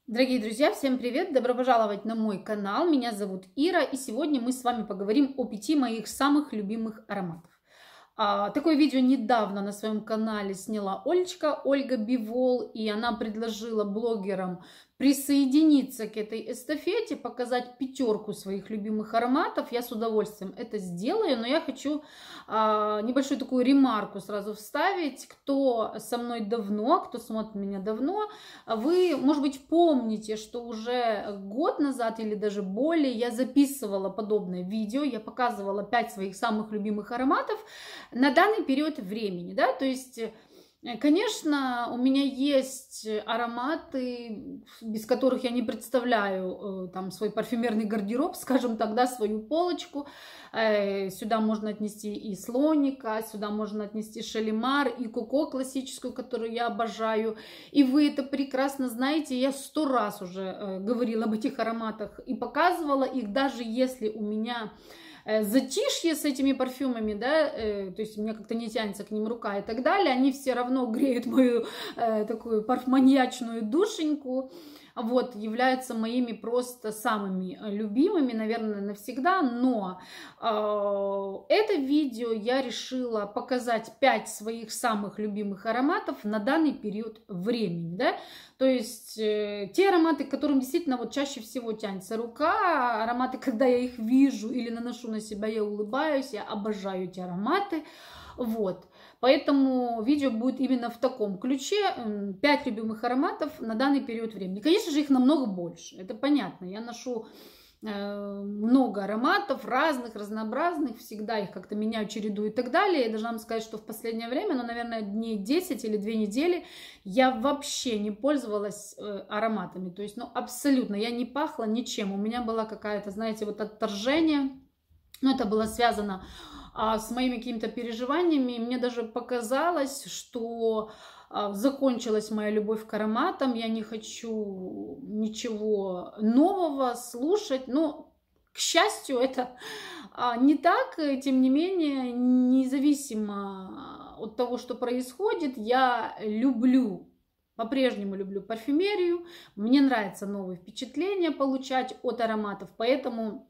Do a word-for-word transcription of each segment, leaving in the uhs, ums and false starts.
Дорогие друзья, всем привет! Добро пожаловать на мой канал. Меня зовут Ира, и сегодня мы с вами поговорим о пяти моих самых любимых ароматов. А, такое видео недавно на своем канале сняла Олечка, Ольга Бивол, и она предложила блогерам присоединиться к этой эстафете, показать пятерку своих любимых ароматов. Я с удовольствием это сделаю, но я хочу а, небольшую такую ремарку сразу вставить. Кто со мной давно, кто смотрит меня давно, вы, может быть, помните, что уже год назад или даже более я записывала подобное видео, я показывала пять своих самых любимых ароматов на данный период времени, да, то есть, конечно, у меня есть ароматы, без которых я не представляю там свой парфюмерный гардероб, скажем так, да, свою полочку. Сюда можно отнести и Слоника, сюда можно отнести Шалимар, и Коко классическую, которую я обожаю. И вы это прекрасно знаете, я сто раз уже говорила об этих ароматах и показывала их, даже если у меня затишье с этими парфюмами, да, э, то есть у меня как-то не тянется к ним рука и так далее, они все равно греют мою э, такую парфманьячную душеньку, вот, являются моими просто самыми любимыми, наверное, навсегда, но э, это видео я решила показать пять своих самых любимых ароматов на данный период времени, да, то есть э, те ароматы, к которым действительно вот чаще всего тянется рука, ароматы, когда я их вижу или наношу на себя, я улыбаюсь, я обожаю эти ароматы, вот. Поэтому видео будет именно в таком ключе. пять любимых ароматов на данный период времени. Конечно же, их намного больше, это понятно. Я ношу э, много ароматов, разных, разнообразных, всегда их как-то меняю, чередую и так далее. Я должна вам сказать, что в последнее время, ну, наверное, дней десять или две недели, я вообще не пользовалась э, ароматами. То есть, ну, абсолютно, я не пахла ничем. У меня была какая-то, знаете, вот отторжение. Но это было связано а, с моими какими-то переживаниями. Мне даже показалось, что а, закончилась моя любовь к ароматам. Я не хочу ничего нового слушать. Но, к счастью, это а, не так. Тем не менее, независимо от того, что происходит, я люблю, по-прежнему люблю парфюмерию. Мне нравится новые впечатления получать от ароматов. Поэтому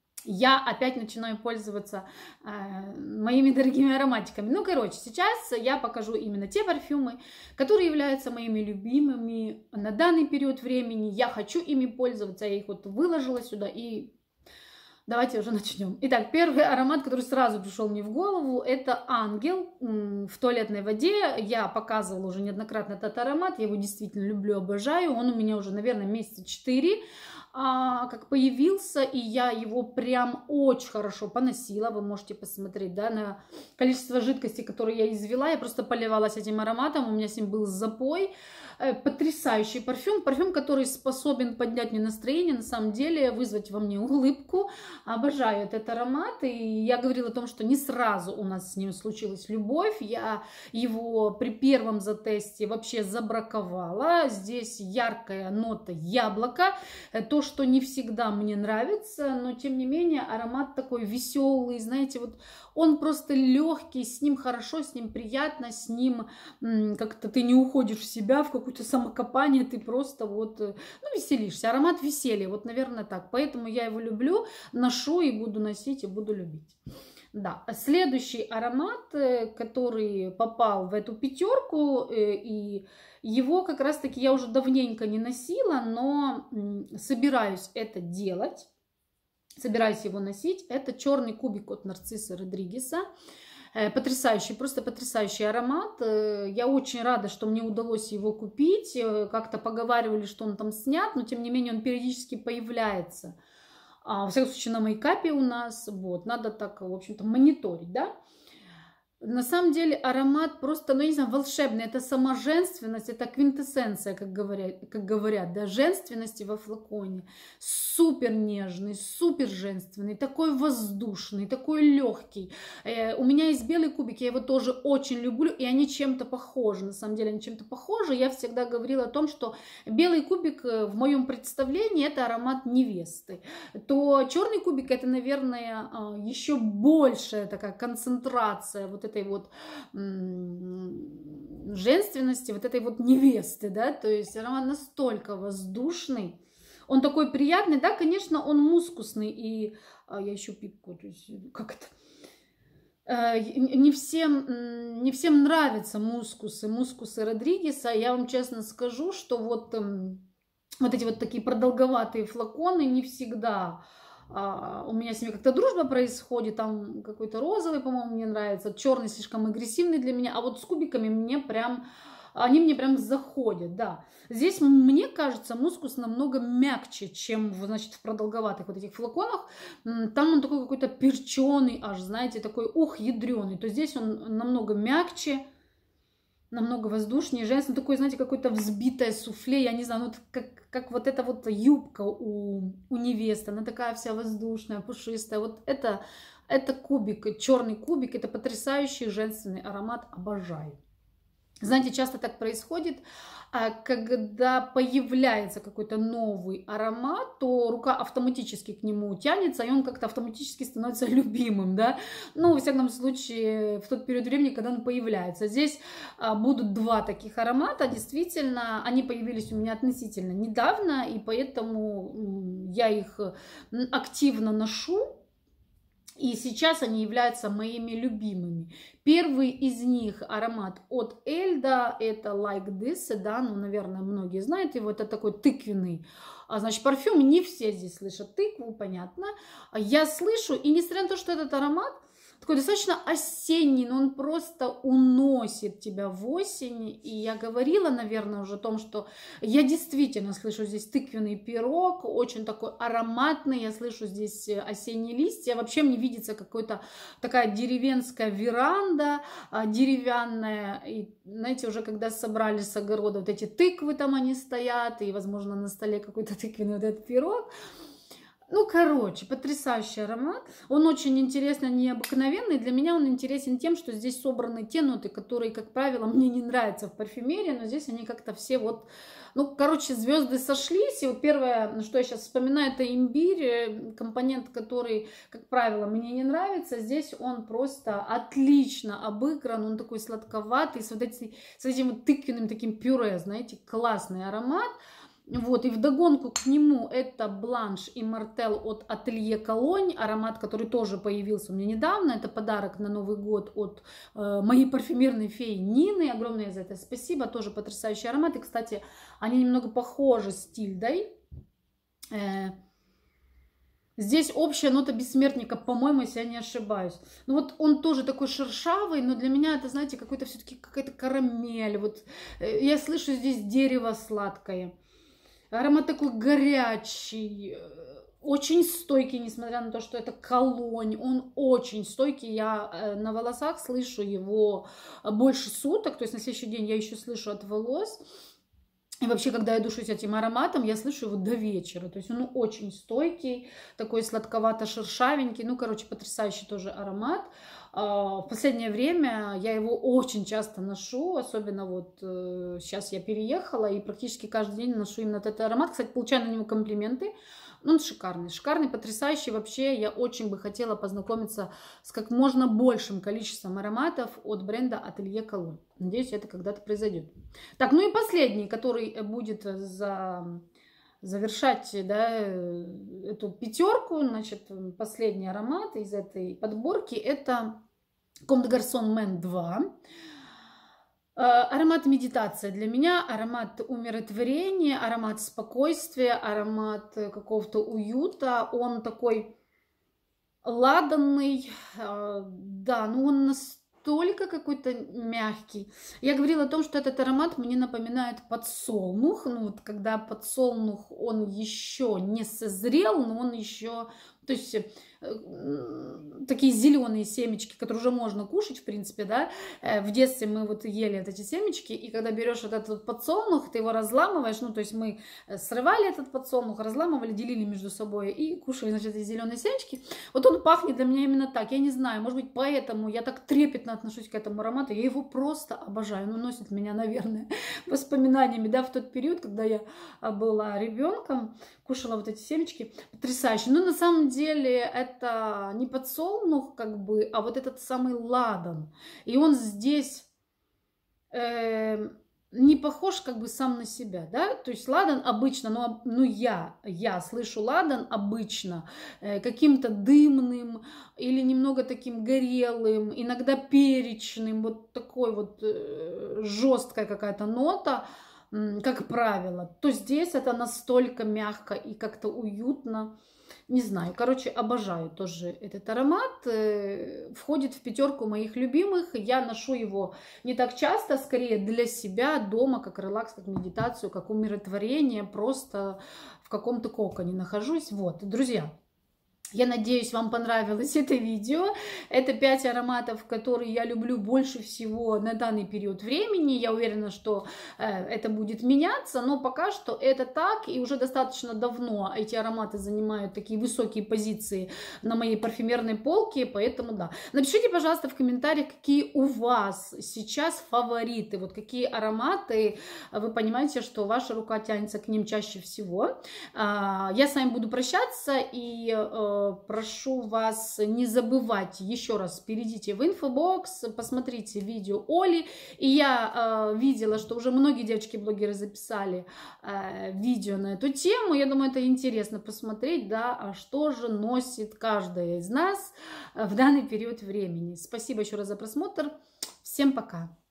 я опять начинаю пользоваться э, моими дорогими ароматиками. Ну, короче, сейчас я покажу именно те парфюмы, которые являются моими любимыми на данный период времени. Я хочу ими пользоваться, я их вот выложила сюда, и давайте уже начнем. Итак, первый аромат, который сразу пришел мне в голову, это Ангел в туалетной воде. Я показывала уже неоднократно этот аромат, я его действительно люблю, обожаю. Он у меня уже, наверное, месяца четыре а, как появился, и я его прям очень хорошо поносила. Вы можете посмотреть, да, на количество жидкости, которую я извела. Я просто поливалась этим ароматом, у меня с ним был запой. Потрясающий парфюм, парфюм, который способен поднять мне настроение, на самом деле вызвать во мне улыбку. Обожаю этот аромат, и я говорила о том, что не сразу у нас с ним случилась любовь. Я его при первом затесте вообще забраковала. Здесь яркая нота яблока, то, что не всегда мне нравится, но тем не менее аромат такой веселый, знаете, вот он просто легкий, с ним хорошо, с ним приятно, с ним как-то ты не уходишь в себя, в какое-то самокопание, ты просто вот, ну, веселишься. Аромат веселья, вот, наверное, так. Поэтому я его люблю, ношу и буду носить, и буду любить. Да, следующий аромат, который попал в эту пятерку, и его как раз-таки я уже давненько не носила, но собираюсь это делать. Собираюсь его носить. Это черный кубик от Нарцисса Родригеса. Потрясающий, просто потрясающий аромат. Я очень рада, что мне удалось его купить. Как-то поговаривали, что он там снят, но тем не менее он периодически появляется. Во всяком случае, на мейкапе у нас. Вот, надо так, в общем-то, мониторить, да. На самом деле аромат просто, ну, не знаю, волшебный. Это сама женственность, это квинтэссенция, как говорят, как говорят, да, женственности во флаконе. Супер нежный, супер женственный, такой воздушный, такой легкий. Э, у меня есть белый кубик, я его тоже очень люблю, и они чем-то похожи. На самом деле они чем-то похожи. Я всегда говорила о том, что белый кубик в моем представлении это аромат невесты. То черный кубик это, наверное, еще большая такая концентрация вот этой вот женственности, вот этой вот невесты, да, то есть аромат настолько воздушный, он такой приятный, да, конечно, он мускусный, и а, я еще пипку, то есть как это... Не всем, не всем нравятся мускусы, мускусы Родригеса. Я вам честно скажу, что вот, вот эти вот такие продолговатые флаконы не всегда... У меня с ними как-то дружба происходит, там какой-то розовый, по-моему, мне нравится, черный слишком агрессивный для меня, а вот с кубиками мне прям... Они мне прям заходят, да. Здесь, мне кажется, мускус намного мягче, чем, значит, в продолговатых вот этих флаконах. Там он такой какой-то перченый аж, знаете, такой, ух, ядреный. То здесь он намного мягче, намного воздушнее, женственный. Такой, знаете, какой-то взбитое суфле, я не знаю, ну, как, как вот эта вот юбка у, у невесты. Она такая вся воздушная, пушистая. Вот это, это кубик, черный кубик, это потрясающий женственный аромат, обожаю. Знаете, часто так происходит, когда появляется какой-то новый аромат, то рука автоматически к нему тянется, и он как-то автоматически становится любимым, да. Ну, во всяком случае, в тот период времени, когда он появляется. Здесь будут два таких аромата, действительно, они появились у меня относительно недавно, и поэтому я их активно ношу. И сейчас они являются моими любимыми. Первый из них аромат от Эльда, это Like This, да, ну, наверное, многие знают его, это такой тыквенный, а, значит, парфюм. Не все здесь слышат тыкву, понятно. Я слышу, и несмотря на то, что этот аромат такой достаточно осенний, но он просто уносит тебя в осень. И я говорила, наверное, уже о том, что я действительно слышу здесь тыквенный пирог, очень такой ароматный. Я слышу здесь осенние листья. Вообще мне видится какая-то такая деревенская веранда, деревянная. И, знаете, уже когда собрали с огорода вот эти тыквы, там они стоят, и, возможно, на столе какой-то тыквенный вот этот пирог. Ну, короче, потрясающий аромат. Он очень интересный, необыкновенный. Для меня он интересен тем, что здесь собраны те ноты, которые, как правило, мне не нравятся в парфюмерии, но здесь они как-то все вот... Ну, короче, звезды сошлись. И вот первое, что я сейчас вспоминаю, это имбирь. Компонент, который, как правило, мне не нравится. Здесь он просто отлично обыгран. Он такой сладковатый, с вот этим, с этим вот тыквенным таким пюре, знаете, классный аромат. Вот, и вдогонку к нему это Бланш и Мартел от Ателье Колонь, аромат, который тоже появился у меня недавно. Это подарок на Новый год от э, моей парфюмерной феи Нины. Огромное за это спасибо, тоже потрясающий аромат. И, кстати, они немного похожи с Тильдой. Э, Здесь общая нота бессмертника, по-моему, если я не ошибаюсь. Ну вот он тоже такой шершавый, но для меня это, знаете, какой-то все-таки какая-то карамель. Вот э, я слышу здесь дерево сладкое. Аромат такой горячий, очень стойкий, несмотря на то, что это колонь. Он очень стойкий. Я на волосах слышу его больше суток. То есть на следующий день я еще слышу от волос. И вообще, когда я душусь этим ароматом, я слышу его до вечера. То есть он очень стойкий, такой сладковато-шершавенький. Ну, короче, потрясающий тоже аромат. В последнее время я его очень часто ношу, особенно вот сейчас я переехала и практически каждый день ношу именно этот аромат. Кстати, получаю на него комплименты. Он шикарный, шикарный, потрясающий. Вообще, я очень бы хотела познакомиться с как можно большим количеством ароматов от бренда Ателье Колонь. Надеюсь, это когда-то произойдет. Так, ну и последний, который будет за... завершать, да, эту пятерку, значит, последний аромат из этой подборки, это Comme des Garçons Men два. Аромат медитация для меня, аромат умиротворения, аромат спокойствия, аромат какого-то уюта. Он такой ладанный, да, но он настолько какой-то мягкий. Я говорила о том, что этот аромат мне напоминает подсолнух. Ну вот когда подсолнух, он еще не созрел, но он еще... То есть такие зеленые семечки, которые уже можно кушать, в принципе, да. В детстве мы вот ели вот эти семечки, и когда берешь вот этот вот подсолнух, ты его разламываешь, ну, то есть мы срывали этот подсолнух, разламывали, делили между собой и кушали, значит, эти зеленые семечки. Вот он пахнет для меня именно так, я не знаю, может быть, поэтому я так трепетно отношусь к этому аромату, я его просто обожаю, он носит меня, наверное, воспоминаниями, да, в тот период, когда я была ребенком, кушала вот эти семечки, потрясающе. Но на самом деле деле это не подсолнух, как бы, а вот этот самый ладан. И он здесь э, не похож как бы сам на себя, да? То есть ладан обычно, ну, ну я, я слышу ладан обычно э, каким-то дымным или немного таким горелым, иногда перечным, вот такой вот э, жесткая какая-то нота, как правило, то здесь это настолько мягко и как-то уютно. Не знаю, короче, обожаю тоже этот аромат. Входит в пятерку моих любимых. Я ношу его не так часто, скорее для себя дома, как релакс, как медитацию, как умиротворение. Просто в каком-то коконе нахожусь. Вот, друзья. Я надеюсь, вам понравилось это видео. Это пять ароматов, которые я люблю больше всего на данный период времени. Я уверена, что э, это будет меняться, но пока что это так. И уже достаточно давно эти ароматы занимают такие высокие позиции на моей парфюмерной полке. Поэтому да. Напишите, пожалуйста, в комментариях, какие у вас сейчас фавориты. Вот какие ароматы вы понимаете, что ваша рука тянется к ним чаще всего. Э, я с вами буду прощаться и... Э, прошу вас не забывать, еще раз перейдите в инфобокс, посмотрите видео Оли. И я э, видела, что уже многие девочки-блогеры записали э, видео на эту тему. Я думаю, это интересно посмотреть, да, а что же носит каждая из нас в данный период времени. Спасибо еще раз за просмотр. Всем пока!